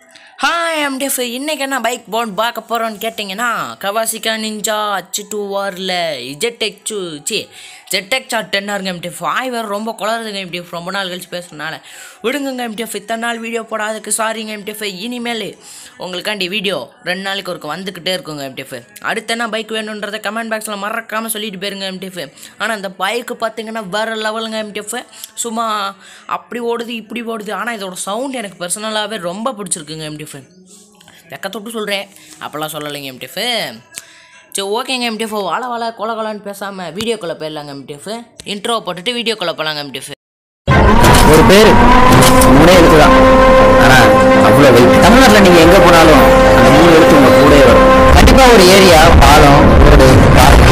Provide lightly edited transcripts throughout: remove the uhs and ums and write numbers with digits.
Hi, I'm Def. இன்னைக்கு என்ன bike phone பார்க்க போகிறோன்னு கேட்டிங்கன்னா Kawasaki Ninja ZX10Rல ZX10R MTF வேறு ரொம்ப குளருதுங்க MTF ரொம்ப நாள் கழிச்சு பேசுறதுனால விடுங்க MTF இத்தனை நாள் வீடியோ போடாததுக்கு சாரிங்க MTF இனிமேல் உங்களுக்காண்டி வீடியோ 2 நாளைக்கு ஒருக்க வந்துக்கிட்டே இருக்குங்க MTF அடுத்து என்ன பைக் வேணுன்றதை கமெண்ட் பாக்ஸில் மறக்காமல் சொல்லிட்டு போயிருங்க MTF ஆனால் அந்த பைக்கு பார்த்தீங்கன்னா வேறு லெவலுங்க MTF சும்மா அப்படி ஓடுது இப்படி ஓடுது ஆனால் இதோட சவுண்ட் எனக்கு பர்சனலாகவே ரொம்ப பிடிச்சிருக்குங்க MTF வெக்கத்தொட்டு சொல்கிறேன் அப்போல்லாம் சொல்லலைங்க MTF சரி ஓகேங்க MTF வாழ கொலன்னு பேசாமல் வீடியோக்குள்ளே போயிடலாங்க MTF இன்ட்ரோ போட்டுட்டு வீடியோக்குள்ளே போகலாங்க MTF ஒரு பேர் மூணே எழுத்து தான். ஆனால் அவ்வளோ வெயிட். தமிழ்நாட்டில் நீங்கள் எங்கே போனாலும் அந்த 3 எழுத்து உங்கள் கூடயே வரும். கண்டிப்பாக ஒரு ஏரியா, பாலம், ரோடு, பார்க்கு,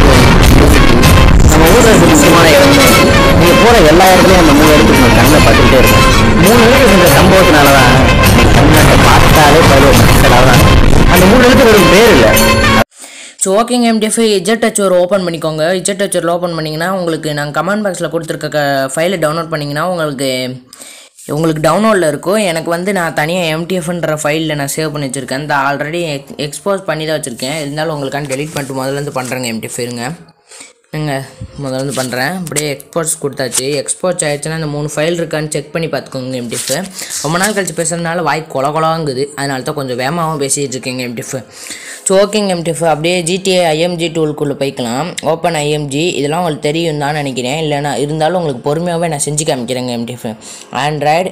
நம்ம ஊரில் இருக்க முக்கியமான இடங்கள் நீங்கள் போகிற எல்லா இடத்துலையும் அந்த 3 எழுத்துக்கு நம்ம கண்ணில் பார்த்துக்கிட்டே இருக்கும். 3 எழுத்து செஞ்ச சம்பவத்தினால தான் தமிழ்நாட்டை பார்த்தாலே பதில் மக்களாக தான் அந்த 3 எழுத்து ஒரு பேர் இல்லை. ஸோ ஓகேங்க MTF ZX10R ஓப்பன் பண்ணிக்கோங்க. ZX10R ஓப்பன் பண்ணிங்கன்னா உங்களுக்கு நாங்கள் கமெண்ட் பாக்ஸில் கொடுத்துருக்க ஃபைலை டவுன்லோட் பண்ணிங்கன்னா உங்களுக்கு டவுன்லோடில் இருக்கும். எனக்கு வந்து நான் தனியாக MTFன்ற ஃபைலில் நான் சேவ் பண்ணி வச்சுருக்கேன். இந்த ஆல்ரெடி எக்ஸ்போஸ் பண்ணி தான் வச்சுருக்கேன். இருந்தாலும் உங்களுக்கான டெலிட் பண்ணிட்டு முதல்லேருந்து பண்ணுறேங்க MTF இருங்க முதல்லேருந்து பண்ணுறேன். அப்படியே எக்ஸ்போர்ட்ஸ் கொடுத்தாச்சு. எக்ஸ்போர்ட்ஸ் ஆகிடுச்சுன்னா இந்த 3 ஃபைல் இருக்கான்னு செக் பண்ணி பார்த்துக்கோங்க MTF ரொம்ப நாள் கழிச்சு பேசுகிறதுனால வாய் கொலங்குது. அதனால தான் கொஞ்சம் வேகமாகவும் பேசிகிட்டு இருக்கேங்க MTF ஸோ ஓகேங்க MTF அப்படியே GTA IMG டூலுக்குள்ளே போய்க்கலாம். ஓப்பன் IMG இதெல்லாம் உங்களுக்கு தெரியும் தான் நினைக்கிறேன். இல்லைனா இருந்தாலும் உங்களுக்கு பொறுமையாகவே நான் செஞ்சு காமிக்கிறேங்க MTF ஆண்ட்ராய்டு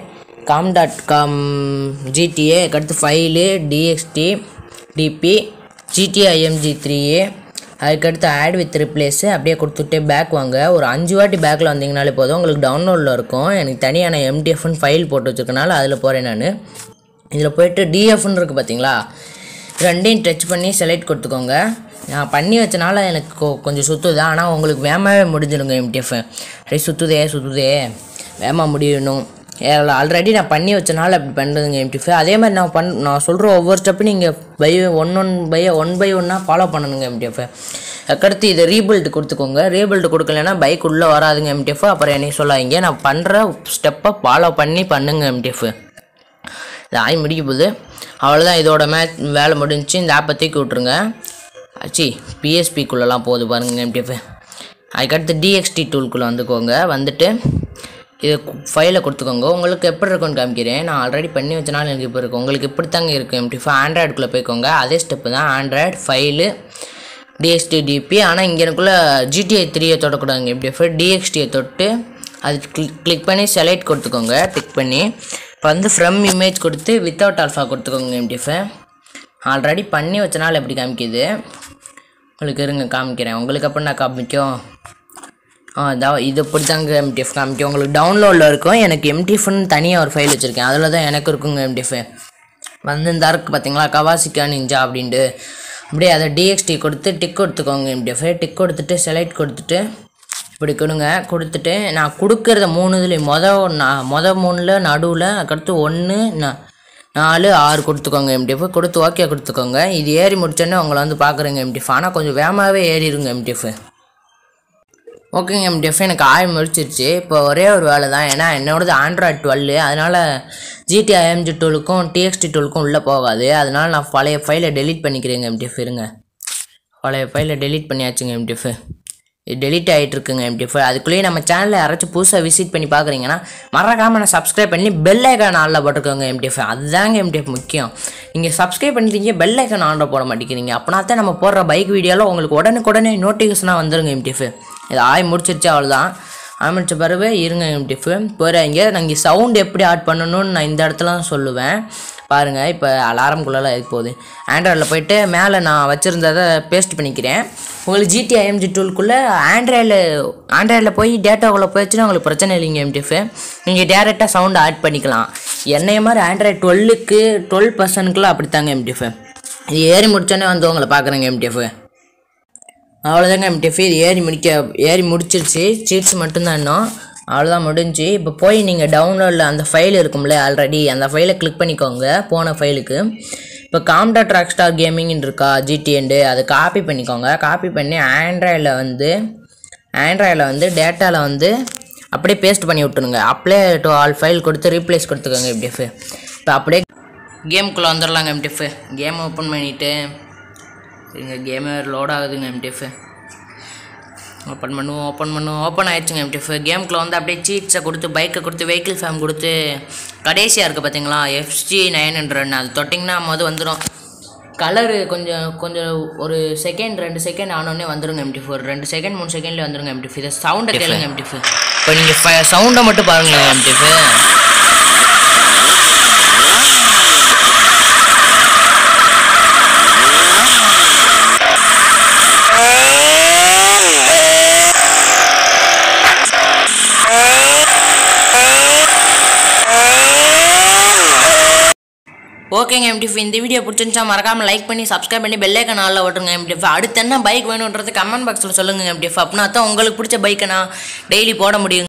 com GTA அடுத்து file DXT DP GTA IMG 3A அதுக்கடுத்து ஆட் வித் ரிப்ளேஸு அப்படியே கொடுத்துட்டே பேக் வாங்க. ஒரு 5 வாட்டி பேக்கில் வந்தீங்கனாலே போதும் உங்களுக்கு டவுன்லோடில் இருக்கும். எனக்கு தனியான MTFன்னு ஃபைல் போட்டு வச்சுருக்கனால அதில் போகிறேன் நான். இதில் போய்ட்டு DFன்னு இருக்குது பார்த்தீங்களா, ரெண்டையும் டச் பண்ணி செலக்ட் கொடுத்துக்கோங்க. நான் பண்ணி வச்சனால எனக்கு கொஞ்சம் சுற்றுது. ஆனால் உங்களுக்கு வேகமாகவே முடிஞ்சிடுங்க MTF அப்படியே சுற்றுதே வேகமாக முடியணும். ஆல்ரெடி நான் பண்ணி வச்சனால அப்படி பண்ணுறதுங்க MTF அதே மாதிரி நான் சொல்கிற ஒவ்வொரு ஸ்டெப்பும் நீங்கள் ஒன் பை ஒன்னாக ஃபாலோ பண்ணணுங்க MTF அதுக்கடுத்து இதை ரீபில்டு கொடுத்துக்கோங்க. ரீபில்டு கொடுக்கலன்னா பைக் உள்ளே வராதுங்க MTF அப்புறம் என்னைக்கு சொல்லாதீங்க. நான் பண்ணுற ஸ்டெப்பை ஃபாலோ பண்ணுங்க MTF இது ஆகி முடிக்க போகுது. அவ்வளோதான், இதோட வேலை முடிஞ்சு. இந்த ஆப்பை தூக்கி விட்ருங்க. PSPக்குள்ளெல்லாம் போகுது பாருங்கள் MTF அதுக்கடுத்து DXT டூலுக்குள்ளே வந்துக்கோங்க. வந்துட்டு இது ஃபைலை கொடுத்துக்கோங்க. உங்களுக்கு எப்படி இருக்குன்னு காமிக்கிறேன். நான் ஆல்ரெடி பண்ணி வச்சனால எனக்கு இப்போ இருக்கும். உங்களுக்கு இப்படி தாங்க இருக்குது MTF ஆண்ட்ராய்டுக்குள்ளே போய்க்கோங்க. அதே ஸ்டெப்பு தான் ஆண்ட்ராய்டு ஃபைலு DXT DP. ஆனால் இங்கே எனக்குள்ளே GTA 3 தொடக்கூடாதுங்க MTF DXT தொட்டு அது கிளிக் பண்ணி செலக்ட் கொடுத்துக்கோங்க. டிக் பண்ணி இப்போ வந்து ஃப்ரம் இமேஜ் கொடுத்து வித்தவுட் ஆல்ஃபா கொடுத்துக்கோங்க MTF ஆல்ரெடி பண்ணி வச்சனால எப்படி காமிக்குது உங்களுக்கு இருங்க காமிக்கிறேன். உங்களுக்கு அப்போ நான் காமிக்கும் இது இப்படி தாங்க MTF காமிக்கும். உங்களுக்கு டவுன்லோடில் இருக்கும். எனக்கு MTFன்னு தனியாக ஒரு ஃபைல் வச்சுருக்கேன். அதில் தான் எனக்கு இருக்குங்க MTF வந்து இந்த இருக்குது பார்த்தீங்களா Kawasaki Ninja அப்படின்ட்டு அப்படியே அதை DXT கொடுத்து டிக் கொடுத்துக்கோங்க MTF டிக் கொடுத்துட்டு செலக்ட் கொடுத்துட்டு இப்படி கொடுத்துட்டு நான் கொடுக்குறத 3 இதுலேயும் மொதல் 3ல் நடுவில் அதுக்கடுத்து 1 4 6 கொடுத்துக்கோங்க MTF கொடுத்து ஓகே கொடுத்துக்கோங்க. இது ஏறி முடிச்சோன்னே உங்களை வந்து பார்க்குறேங்க MTF ஆனால் கொஞ்சம் வேகமாகவே ஏறிடுங்க MTF ஓகேங்க MTF எனக்கு முடிச்சிருச்சு. இப்போ ஒரே ஒரு வேலை தான், ஏன்னா என்னோடது ஆண்ட்ராய்டு 12 அதனால் GTA IMG டூலுக்கும் TXT டூலுக்கும் உள்ளே போகாது. அதனால் நான் பழைய ஃபைலை டெலீட் பண்ணிக்கிறேங்க MTF இருங்க பழைய ஃபைலை டெலீட் பண்ணியாச்சுங்க MTF இது டெலீட் ஆகிட்டு இருக்குங்க MTF அதுக்குள்ளேயே நம்ம சேனலில் யாராச்சும் புதுசாக விசிட் பண்ணி பார்க்குறீங்கன்னா மறக்காமல் நான் சப்ஸ்கிரைப் பண்ணி பெல் ஐக்கான் ஆனில் போட்டுக்கோங்க MTF அதுதாங்க MTF முக்கியம். நீங்கள் சப்ஸ்கிரைப் பண்ணிட்டீங்க பெல் ஐக்கான் ஆனில் போட மாட்டேங்கிறீங்க. அப்படின்னா தான் நம்ம போடுற பைக் வீடியோவில் உங்களுக்கு உடனே நோட்டிஃபிகேஷனாக வந்துருங்க MTF இது முடிச்சிருச்சு. அவ்வளோதான் முடிச்ச பிறகு இருங்க MTF போகிறாங்க. நாங்கள் சவுண்ட் எப்படி ஆட் பண்ணணும்னு நான் இந்த இடத்துல தான் சொல்லுவேன் பாருங்கள். இப்போ அலாரம்குள்ளெல்லாம் எதுக்கு போகுது. ஆண்ட்ராய்டில் போய்ட்டு மேலே நான் வச்சுருந்ததை பேஸ்ட் பண்ணிக்கிறேன். உங்களுக்கு GTA IMG டூலுக்குள்ளே ஆண்ட்ராய்டில் போய் டேட்டாக்குள்ளே போயிடுச்சுன்னா உங்களுக்கு பிரச்சனை இல்லைங்க MTF நீங்கள் டேரெக்டாக சவுண்ட் ஆட் பண்ணிக்கலாம். என்னைய மாதிரி ஆண்ட்ராய்டு 12% அப்படித்தாங்க MTF இது ஏறி முடிச்சோன்னே வந்து உங்களை பார்க்குறேங்க MTF அவ்வளோதாங்க MTF இது ஏறி முடிச்சிருச்சு. சீட்ஸ் மட்டும்தான் இன்னும் அவ்வளோதான் முடிஞ்சு. இப்போ போய் நீங்கள் டவுன்லோடில் அந்த ஃபைல் இருக்கும்ல ஆல்ரெடி அந்த ஃபைலை கிளிக் பண்ணிக்கோங்க. போன ஃபைலுக்கு இப்போ com.rockstar gaming இருக்கா GTN அதை காப்பி பண்ணிக்கோங்க. காப்பி பண்ணி ஆண்ட்ராய்டில் வந்து டேட்டாவில் வந்து அப்படியே பேஸ்ட் பண்ணி விட்டுருங்க. அப்ளை டு ஆல் ஃபைல் கொடுத்து ரீப்ளேஸ் கொடுத்துக்கோங்க MTF இப்போ அப்படியே கேமுக்குள்ளே வந்துடலாங்க எம்டிஎஃப். கேம் ஓப்பன் பண்ணிவிட்டு இங்கே கேமே லோட் ஆகுதுங்க எம்டிஎஃப். ஓப்பன் ஓப்பன் ஆகிடுச்சுங்க எம்டிஎஃப். கேமுக்குள்ளே வந்து அப்படியே சீட்ஸை கொடுத்து பைக்கை கொடுத்து வெஹிக்கிள் ஃபேம் கொடுத்து கடைசியாக இருக்குது பார்த்தீங்களா FG900 அது தொட்டிங்கன்னா வந்துடும். கலரு கொஞ்சம் ஒரு செகண்ட் 2 செகண்ட் ஆனோடனே வந்துடுங்க எம்டிஎஃப். ஒரு 2 செகண்ட் 3 செகண்ட்லேயே வந்துடுங்க எம்டிஎஃப். இதை சவுண்டை கேளுங்க எம்டிஎஃப். இப்போ நீங்கள் சவுண்டை மட்டும் பாருங்களேன் எம்டிஎஃப். ஓகேங்க எம்டிஎஃப். இந்த வீடியோ பிடிச்சிருந்துச்சா மறக்காமல் லைக் பண்ணி சப்ஸ்கிரைப் பண்ணி பெல் ஐக்கான் ஆல்ல ஓட்டுங்க எம்டிஎஃப். அடுத்து என்ன பைக் வேணுன்றது கமெண்ட் பாக்ஸில் சொல்லுங்கள் எம்டிஎஃப். அப்படின்னா தான் உங்களுக்கு பிடிச்ச பைக்கை நான் டெய்லி போட முடியும்.